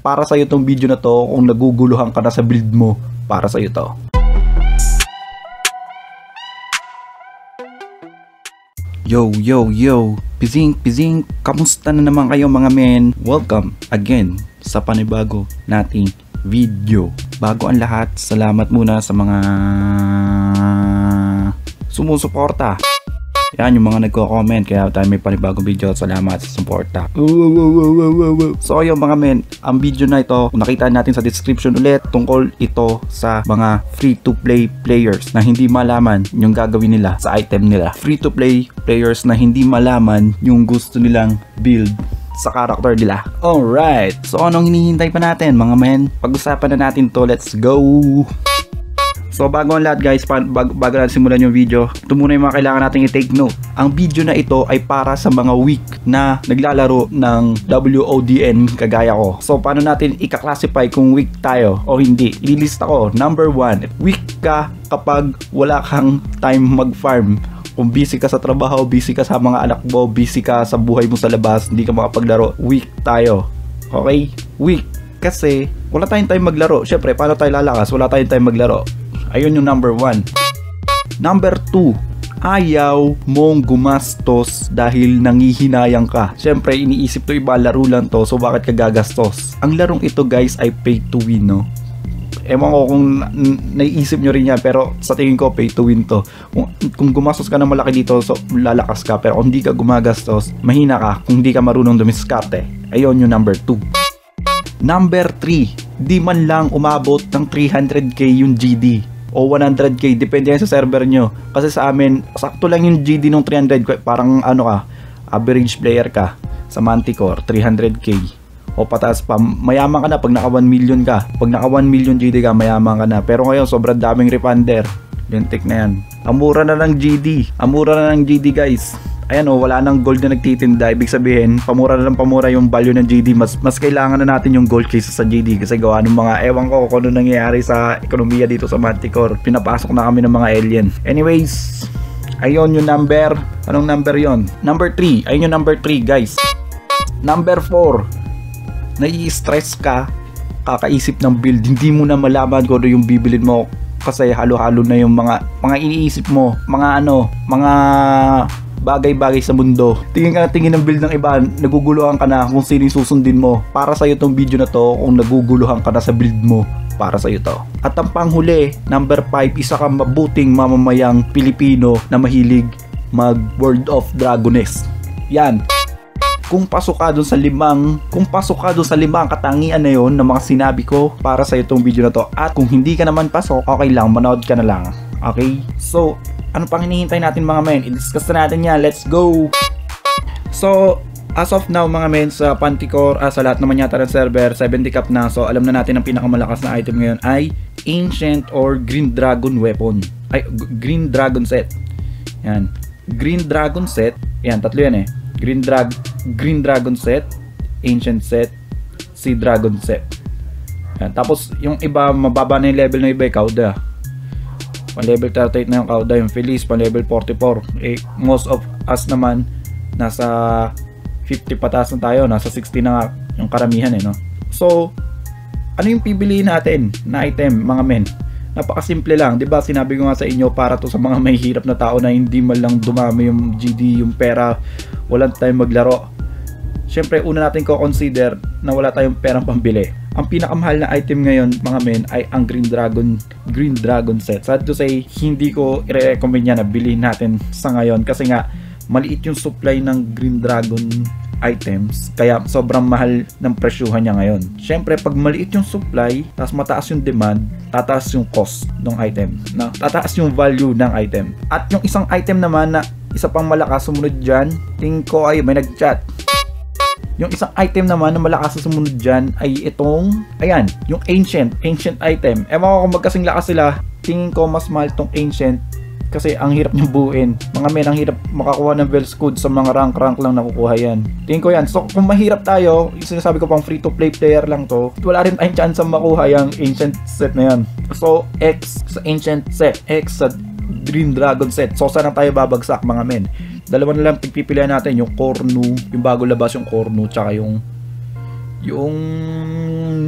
para sa'yo tong video na to. Kung naguguluhan ka na sa build mo, para sa'yo to. Yo, pizing, kamusta na naman kayo mga men? Welcome again sa panibago nating video. Bago ang lahat, salamat muna sa mga sumusuporta. Yan yung mga nagko-comment, kaya tayo may panibagong video. Salamat sa suporta. So yung mga men, ang video na ito, kung nakita natin sa description ulit, tungkol ito sa mga free-to-play players na hindi malaman yung gagawin nila sa item nila. Free-to-play players na hindi malaman yung gusto nilang build sa character nila. Alright, so anong hinihintay pa natin mga men? Pag-usapan na natin to, let's go! So bago ang lahat guys, bago natin simulan yung video, ito muna yung mga kailangan natin i-take note. Ang video na ito ay para sa mga weak na naglalaro ng WODN kagaya ko. So paano natin i-classify kung weak tayo o hindi? Ililista ko. Number 1, weak ka kapag wala kang time mag-farm. Kung busy ka sa trabaho, busy ka sa mga anak mo, busy ka sa buhay mo sa labas, hindi ka makapaglaro, weak tayo. Okay? Weak. Kasi wala tayong time maglaro. Syempre, paano tayo lalakas? Wala tayong time maglaro. Ayun yung number 1. Number 2, ayaw mong gumastos dahil nangihinayang ka. Syempre, iniisip to iba, laro lang to, so bakit ka gagastos? Ang larong ito guys ay pay to win, no? Ewan ko kung naiisip nyo rin yan, pero sa tingin ko pay to win to. Kung gumastos ka na malaki dito, so lalakas ka, pero kung hindi ka gumagastos, mahina ka kung hindi ka marunong dumiskarte. Ayun yung number 2. Number 3, di man lang umabot ng 300k yung GD o 100k, depende yan sa server nyo. Kasi sa amin, sakto lang yung GD ng 300, parang ano ka, average player ka. Sa Manticore, 300k o pataas pa, mayaman ka na pag naka 1 million ka. Pag naka 1 million GD ka, mayaman ka na. Pero ngayon, sobrang daming refunder. Lintik na yan. Amura na ng GD. Amura na ng GD guys. Ayan o, wala nang gold na nagtitinda. Ibig sabihin, pamura na lang pamura yung value ng GD. Mas kailangan na natin yung gold kaysa sa GD. Kasi gawa ng mga, ewan ko kung ano nangyayari sa ekonomiya dito sa Manticore. Pinapasok na kami ng mga alien. Anyways, ayun yung number. Anong number yon? Number 3. Ayun yung number 3 guys. Number 4, nai-stress ka kakaisip ng build. Hindi mo na malaman kung ano yung bibilin mo. Kasi halo-halo na yung mga iniisip mo. Mga bagay-bagay sa mundo. Tingin ka na tingin ng build ng iba, naguguluhan ka na kung sino yung susundin mo. Para sa'yo tong video na to, kung naguguluhan ka na sa build mo, para sa'yo to. At ang panghuli, number 5, isa kang mabuting mamamayang Pilipino na mahilig mag World of Dragoness. Yan. Kung pasok ka dun sa limang katangian na yon na mga sinabi ko, para sa'yo tong video na to. At kung hindi ka naman pasok, okay lang, manood ka na lang. Okay? So, ano pang hinihintay natin mga men? I-discuss na natin yan. Let's go! So, as of now mga men, sa Manticore, sa lahat naman yata ng server, 70 cap na. So, alam na natin ang pinakamalakas na item ngayon ay Ancient or Green Dragon Weapon. Ay, Green Dragon Set. Yan. Green Dragon Set. Yan, tatlo yan eh. Green Dragon Set, Ancient Set, Sea Dragon Set. Yan. Tapos, yung iba, mababa na yung level ng iba, Kauda. Pan level 38 na yung Kauda, yung Feliz, pan level 44. Eh, most of us naman, nasa 50 pataas na tayo, nasa 60 na nga yung karamihan eh, no? So, ano yung pipiliin natin na item, mga men? Napakasimple lang, di ba? Sinabi ko nga sa inyo, para to sa mga may hirap na tao na hindi man lang dumami yung GD, yung pera, walang tayong maglaro. Syempre, una natin ko consider na wala tayong perang pambili. Ang pinakamahal na item ngayon mga men ay ang Green Dragon Set. Sad to say, hindi ko i-recommend yan na bilhin natin sa ngayon kasi nga maliit yung supply ng Green Dragon items, kaya sobrang mahal ng presyuhan niya ngayon. Syempre, pag maliit yung supply, tapos mataas yung demand, tataas yung cost ng item, tataas yung value ng item. At yung isang item naman na isa pang malakas sumunod dyan, tingin ko ay may nag-chat. Yung isang item naman na malakas sa sumunod dyan ay itong, ayan, yung Ancient item. Ewan ko kung magkasing lakas sila, tingin ko mas mahal tong Ancient kasi ang hirap niyang buuin. Mga men, ang hirap makakuha ng Velscud sa mga rank lang nakukuha yan. Tingin ko yan. So kung mahirap tayo, yung sinasabi ko pang free to play player lang to, wala rin tayong chance ang makuha yung Ancient set na yan. So X sa Ancient set, X sa Green Dragon set. So saan tayo babagsak mga men? Dalawa na lang pipilian natin, yung Cornu, yung bago labas yung Cornu, tsaka yung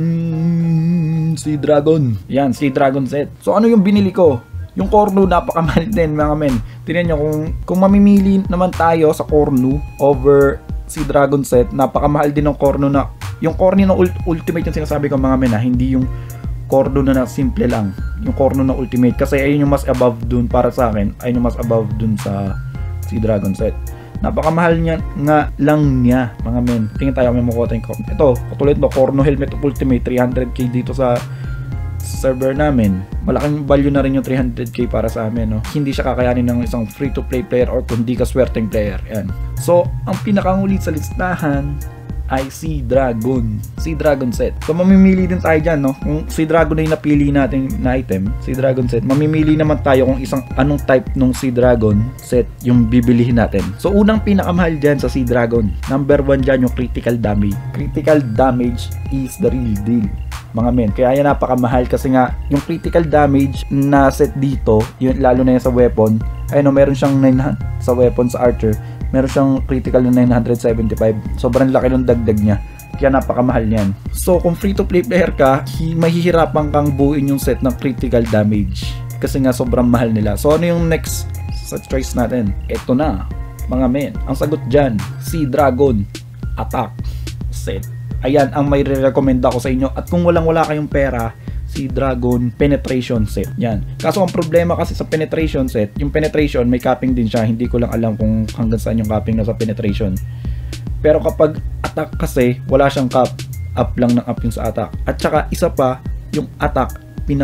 Sea Dragon. Yan, Sea Dragon set. So ano yung binili ko? Yung Cornu, napakamahal din mga men. Tingnan nyo, kung mamimili naman tayo sa Cornu over Sea Dragon set, napakamahal din ng Cornu na. Yung Cornu na Ultimate yung sinasabi ko mga men, hindi yung Cornu na simple lang. Yung Cornu na Ultimate, kasi ayun yung mas above dun para sa akin. Ayun yung mas above dun sa Sea Dragon set. Napakamahal niya nga lang niya mga men. Tingin tayo may mukha tayong Cornu. Ito, katulad no, Cornu Helmet Ultimate, 300k dito sa server namin. Malaking value na rin yung 300k para sa amin, no? Hindi siya kakayanin ng isang free-to-play player or kundi ka swerteng player. Yan. So, ang pinakangulit sa listahan ay Sea Dragon. Sea Dragon set. So, mamimili din tayo dyan, no? Kung Sea Dragon na yung napili natin na item, Sea Dragon set, mamimili naman tayo kung anong type ng Sea Dragon set yung bibilihin natin. So, unang pinakamahal dyan sa Sea Dragon. Number 1 dyan yung critical damage. Critical damage is the real deal, mga men. Kaya yan napakamahal kasi nga yung critical damage na set dito, yun, lalo na yan sa weapon, ay no, meron siyang 900 sa weapon sa archer, meron siyang critical na 975. Sobrang laki ng dagdag niya. Kaya napakamahal niyan. So kung free to play player ka, mahihirapan kang buuin yung set ng critical damage kasi nga sobrang mahal nila. So ano yung next sa choice natin? Ito na mga men. Ang sagot dyan, Sea Dragon Attack set. Ayan ang may re-recommend ako sa inyo. At kung wala kayong pera, Sea Dragon Penetration set. Yan. Kaso ang problema kasi sa Penetration set, yung Penetration may capping din siya. Hindi ko lang alam kung hanggang saan yung capping na sa Penetration. Pero kapag attack kasi, wala siyang cap. Up lang ng up yung sa attack. At saka isa pa, yung attack,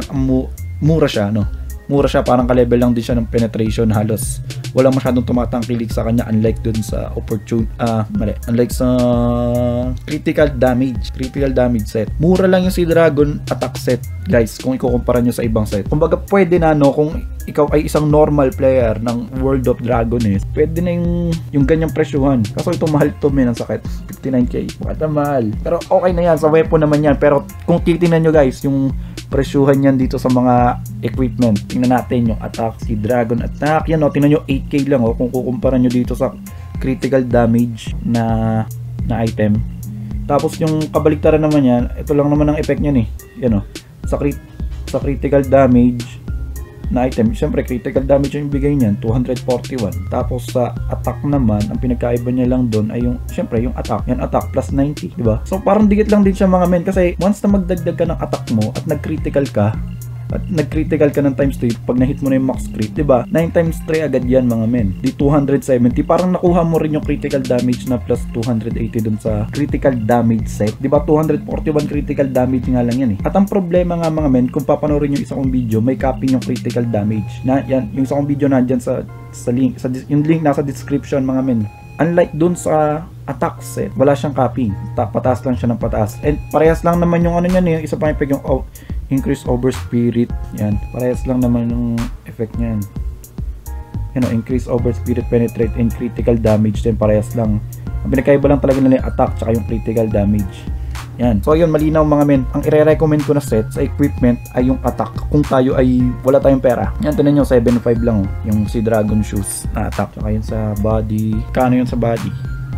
mura siya, no? Mura siya, parang ka-level lang din siya ng Penetration. Halos wala masyadong tumatangkilik sa kanya, unlike dun sa unlike sa critical damage set. Mura lang yung Sea Dragon Attack set, guys, kung ikukumpara nyo sa ibang set. Kumbaga pwede na, no, kung ikaw ay isang normal player ng World of Dragon, pwede na yung ganyang presyuhan. Kaso ito mahal to, men, ang sakit. 59k, bakit mahal? Pero okay na yan, sa weapon naman yan. Pero kung titingnan nyo, guys, yung presyuhan yan dito sa mga equipment, tingnan natin yung attack, Sea Dragon Attack, yan o, tingnan nyo 8k lang o, kung kukumpara nyo dito sa critical damage na item. Tapos yung kabaliktaran naman yan, ito lang naman ang effect nyan yan o, sa critical damage na item, syempre critical damage yung bigay niyan, 241. Tapos sa attack naman, ang pinagkaiba niya lang doon ay yung, syempre yung attack, yan attack plus 90, di ba? So parang dikit lang din siya mga men, kasi once na magdagdag ka ng attack mo at nag-critical ka, ng times 3, pag na-hit mo na yung max crit, diba? 9 times 3 agad yan mga men. Di 270, parang nakuha mo rin yung critical damage na plus 280 dun sa critical damage set. Diba? 241 critical damage nga lang yan At ang problema nga mga men, kung papanoorin yung isa kong video, may capping yung critical damage. Na yan, yung isa kong video nandyan sa link, yung link nasa description mga men. Unlike dun sa attack set, wala siyang capping. Pataas lang siya ng pataas. And parehas lang naman yung ano niyan, yung isa pang effect yung increase over spirit. Yan, parehas lang naman yung effect niyan. Increase over spirit, penetrate, and critical damage din, parehas lang. Ang pinakaiba lang talaga nila yung attack tsaka yung critical damage. Yan. So yun, malinaw mga men. Ang i-recommend ko na set sa equipment ay yung attack. Kung tayo ay wala tayong pera. Yan, tinan nyo, 7.5 lang yung Sea Dragon shoes na attack. Tsaka yun sa body. Kano yun sa body?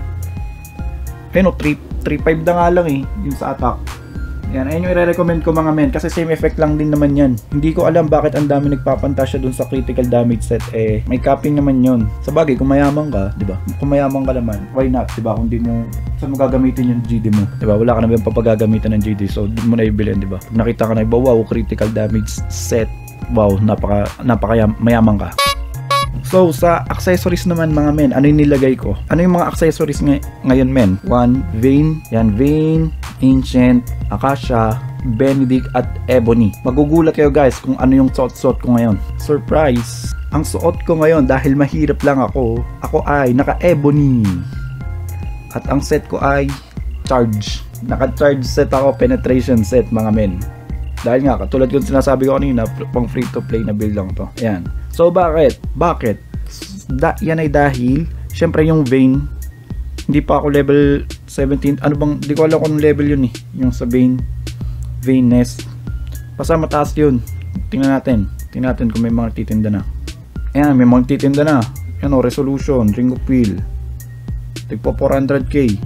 Ayun, 3.5 na nga lang yung sa attack. Yan, ayun yung i-recommend ko mga men, kasi same effect lang din naman yan. Hindi ko alam bakit ang dami nagpapantasya dun sa critical damage set, may capping naman yun. Sa bagay, kung mayaman ka, di ba? Kung mayaman ka naman, why not, di ba? Kung di mo, saan mo gagamitin yung GD mo? Di ba? Wala ka na ba papagagamitan ng GD, so di mo na ibilin, di ba? Pag nakita ka na, wow, critical damage set, wow, mayaman ka. So, sa accessories naman mga men, ano yung nilagay ko? Ano yung mga accessories ngayon men? 1, Vein, yan, Vein, Ancient, Acacia, Benedict, at Ebony. Magugulat kayo guys kung ano yung suot ko ngayon. Surprise! Ang suot ko ngayon, dahil mahirap lang ako ay naka-Ebony. At ang set ko ay Charge. Naka-charge set ako, penetration set mga men. Dahil nga, katulad kung sinasabi ko kanina, pang free to play na build lang to. Ayan. So bakit? Yan ay dahil, syempre yung Vein, hindi pa ako level 17. Ano bang, hindi ko alam kung level yun yung sa Vainness. Basta mataas yun. Tingnan natin kung may mga titinda na. Ayan, may mga titinda na. Yan o, resolution, ring of wheel. Tigpo 400k.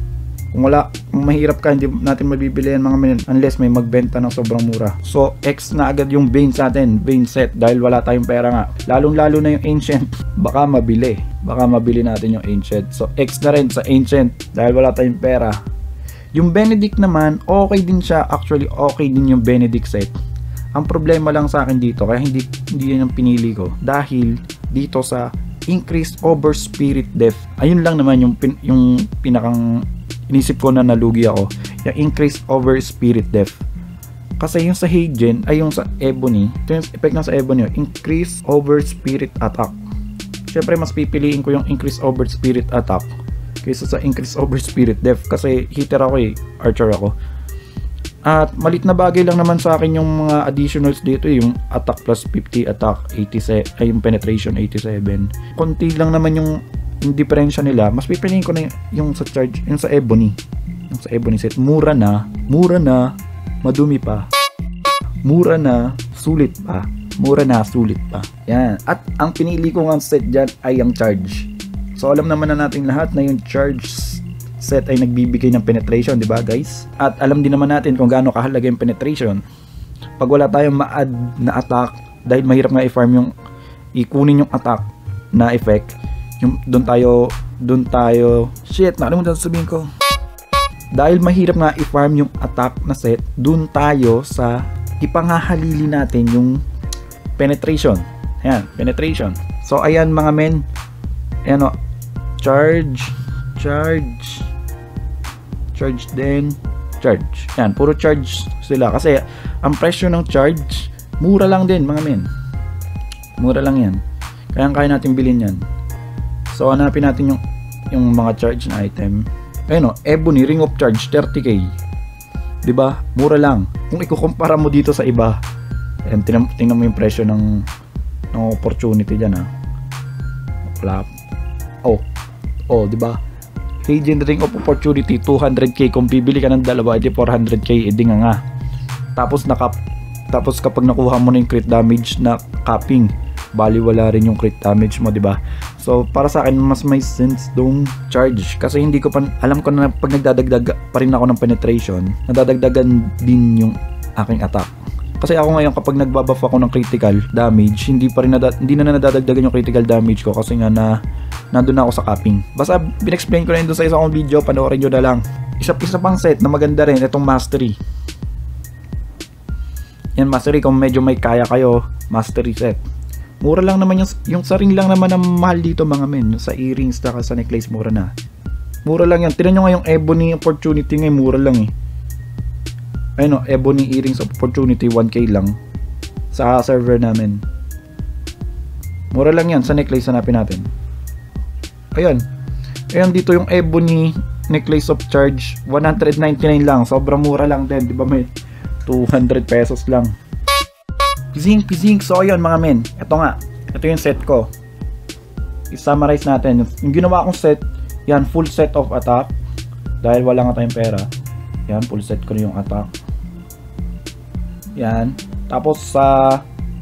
Kung mahirap ka, hindi natin mabibili yan mga men unless may magbenta ng sobrang mura. So X na agad yung Bane sa atin, Bane set, dahil wala tayong pera nga. Lalong lalo na yung Ancient, baka mabili natin yung Ancient. So X na rin sa Ancient dahil wala tayong pera. Yung Benedict naman, okay din siya. Actually okay din yung Benedict set. Ang problema lang sa akin dito, kaya hindi yan ang pinili ko, dahil dito sa increase over spirit death, ayun lang naman yung pinakang inisip ko na nalugi ako, yung increase over spirit death. Kasi yung sa Heijen, ay yung sa Ebony, ito yung effect na sa Ebony, increase over spirit attack. Syempre mas pipiliin ko yung increase over spirit attack kaysa sa increase over spirit death, kasi hitter ako archer ako. At malit na bagay lang naman sa akin yung mga additionals dito, yung attack plus 50, attack 87, ay yung penetration 87. Konti lang naman yung diferensya nila. Mas pipiliin ko na yung sa charge, yung sa Ebony. Yung sa Ebony set, mura na, madumi pa. Mura na, sulit pa. Yan. At ang pinili ko ng set dyan ay ang charge. So alam naman na natin lahat na yung charge set ay nagbibigay ng penetration, di ba guys? At alam din naman natin kung gaano kahalaga yung penetration. Pag wala tayong ma-add na attack, dahil mahirap nga i-farm yung ikunin yung attack na effect, yung doon tayo shit, nakalimutan sabihin ko. Dahil mahirap nga i-farm yung attack na set, doon tayo sa ipangahalili natin yung penetration. Ayan, penetration. So ayan mga men, ayan o, charge din, charge. Yan, puro charge sila kasi ang presyo ng charge mura lang din mga men. Mura lang yan. Kaya natin bilhin yan. So hanapin natin yung mga charge na item. Ayun o, Ebony Ring of Charge 30k. 'Di ba? Mura lang. Kung ikukumpara mo dito sa iba, ayan, tingnan mo yung presyo ng opportunity diyan ha. Wala. Oh, 'di ba? Heijen Ring of Opportunity 200k, kung bibili ka ng dalawa edi 400k, edi nga. Tapos kapag nakuha mo na yung crit damage na capping, bali wala rin yung crit damage mo, di ba? So para sa akin mas may sense dong charge, kasi hindi ko pa alam ko na pag nagdadagdag pa rin ako ng penetration, nadadagdagan din yung aking attack. Kasi ako ngayon kapag nagbabuff ako ng critical damage, hindi na nadadagdagan yung critical damage ko kasi nga nandun na ako sa capping. Basta binexplain ko na yun doon sa isang video, panoorin nyo na lang. Isa pang set na maganda rin, itong Mastery. Yan, Mastery, kung medyo may kaya kayo, Mastery set. Mura lang naman yung sa ring lang naman ang mahal dito mga men. Sa earrings at sa necklace, mura na. Mura lang yan. Tinan nyo nga yung Ebony Opportunity ngayon, mura lang eh. Ayun o, Ebony Earrings Opportunity 1k lang sa server namin. Mura lang yan. Sa necklace hanapin natin. Ayan dito yung Ebony Necklace of Charge 199 lang. Sobrang mura lang din, di ba may 200 pesos lang. Pizing. So ayun mga men, ito yung set ko. I-summarize natin yung ginawa kong set. Yan, full set of attack dahil wala nga tayong pera. Yan, full set ko na yung attack. Yan. Tapos sa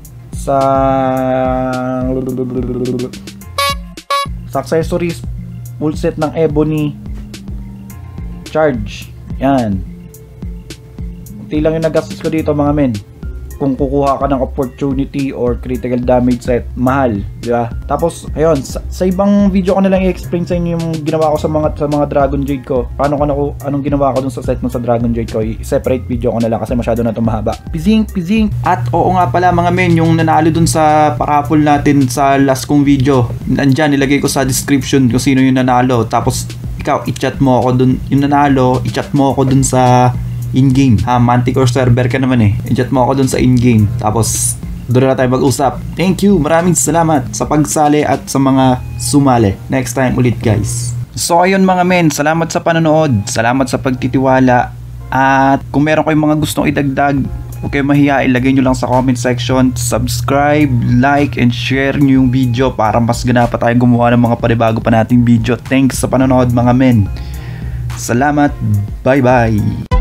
accessories, full set ng Ebony Charge. Yan. Unti lang yung nagastos ko dito mga men. Kung kukuha ka ng opportunity or critical damage set, mahal, di ba? Tapos ayun, sa ibang video ko na lang i-explain sa inyo yung ginawa ko sa mga Dragon Jade ko. Anong ginawa ko dun sa set mo sa Dragon Jade ko. I-separate video ko na lang kasi masyado na itong mahaba. Pizing. At oo nga pala mga men, yung nanalo dun sa paraffle natin sa last kong video, nandyan, nilagay ko sa description kung sino yung nanalo. Tapos ikaw, i-chat mo ako dun, yung nanalo, i-chat mo ako dun sa in-game. Manticore server ka naman eh. I-chat mo ako dun sa in-game. Tapos doon na tayo mag-usap. Thank you. Maraming salamat sa pagsali at sa mga sumali. Next time ulit guys. So ayun mga men, salamat sa panonood. Salamat sa pagtitiwala. At kung meron kayong mga gustong idagdag, huwag kayong mahiya, ilagay nyo lang sa comment section. Subscribe, like, and share nyo yung video para mas ganap pa tayong gumawa ng mga panibago pa nating video. Thanks sa panonood mga men. Salamat. Bye bye.